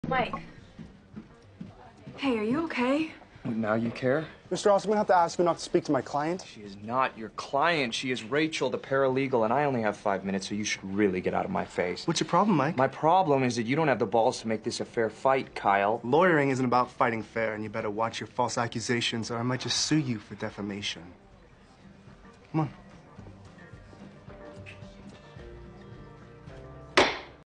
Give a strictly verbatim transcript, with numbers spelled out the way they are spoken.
Mike. Hey, are you okay? Now you care? Mister Ross, I'm gonna have to ask you not to speak to my client. She is not your client. She is Rachel, the paralegal, and I only have five minutes, so you should really get out of my face. What's your problem, Mike? My problem is that you don't have the balls to make this a fair fight, Kyle. Lawyering isn't about fighting fair, and you better watch your false accusations, or I might just sue you for defamation. Come on.